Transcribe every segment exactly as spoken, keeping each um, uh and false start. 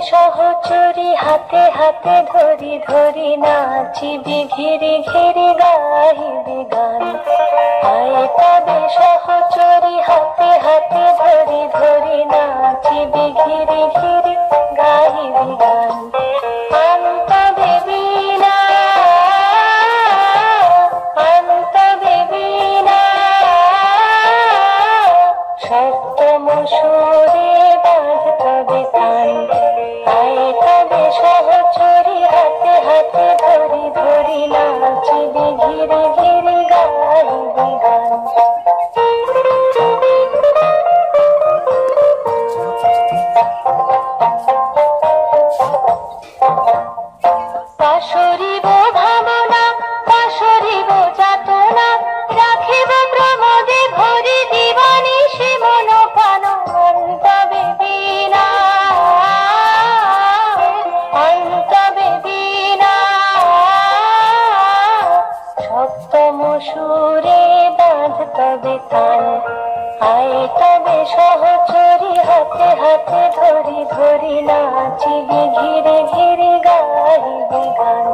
সহচরী হাতে হাতে ধরি ধরি নাচিবি ঘিরি ঘিরি গাহিবি গান। আয় তবে সহচরী হাতে হাতে ধরি ধরি নাচিবি ঘিরি ঘিরি গাহিবি গান। আনতবে বীণা আনতবে বীণা সপ্তম সুরে বাঁধতবে তান। আয় তবে সহচরী হাতে হাতে ধরি ধরি নাচিবি ঘিরি ঘিরি গাহিবি গান। পাশরিব ভাবনা পাশরিব যাতনা রাখিব প্রমোদে ভরি দিবানিশি মন প্রাণ। অন্তবে বীণা অন্তবে বীণা সপ্তম সুরে বাঁধতবে তান। আয় তবে সহচরী হাতে হাতে ধরি ধরি নাচিবি ঘিরে ঘিরে গাহিবি গান।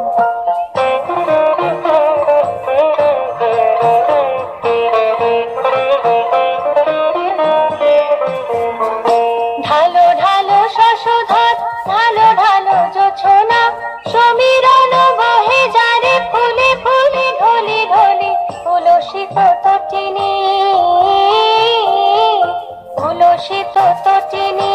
ঢালো ঢালো শশধর ঢালো ঢালো জোছনা সমীরণ বহে যারে ফুলে ফুলে ঢলি ঢলি। তুলসিত তটিনী তুলসিত তটিনী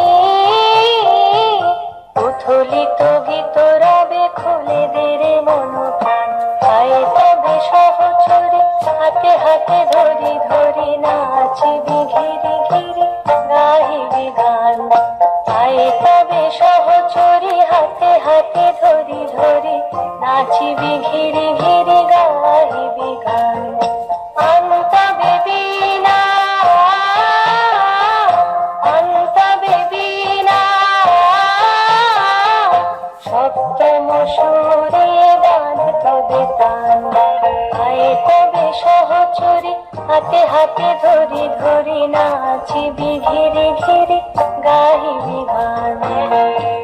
উথলিত ভিতরবে খুলে দেরে মন প্রাণ। আয় তবে সহচরী হাতে হাতে ধরি ধরি নাচিবি ঘিরি ঘিরি গাহিবি গান। আয় তবে সহচরী হাতে হাতে ধরি ধরি নাচিবি ঘিরি ঘিরি গাহিবি গান। অন্তবে বীণা অন্তবে বীণা সপ্তম সুরে বাঁধতবে তান। আয় তবে সহচরী হাতে হাতে ধরি ধরি নাচিবি ঘিরি ঘিরি গাহিবি গান।